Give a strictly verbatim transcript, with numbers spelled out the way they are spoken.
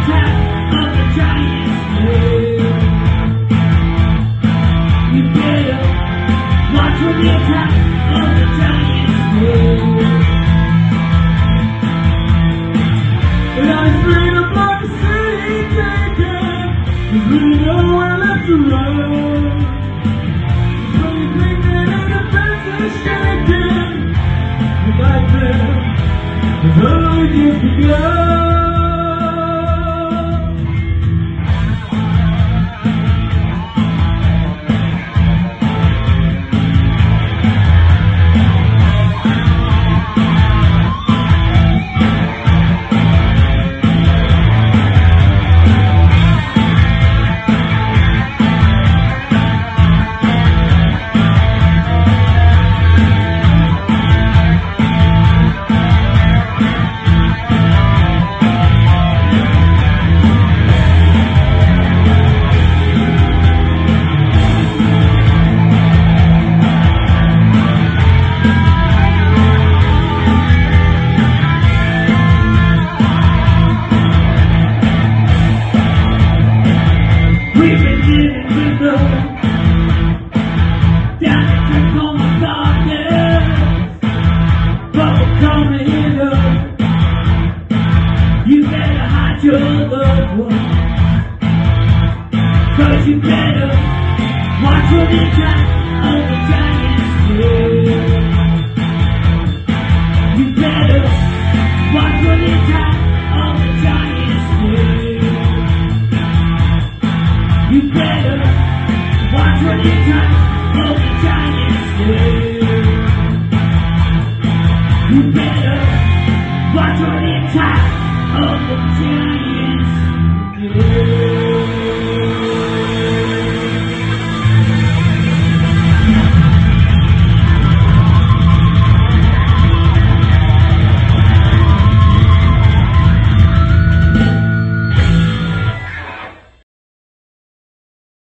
attack of the giant snail. You better watch for the attack of the giant snail. And I straight up like a city taken, there's really nowhere left to run. So you think that the fence is shaking, but back then, it's only just begun. We've been living with the down the Tacoma darkness, but we're coming in up. You better hide your loved ones, cause you better watch for the attack of the giant snail. You better watch for the attack of the giant snail. You better watch for the attack of the giant snail. You better watch for the attack of the giant snail.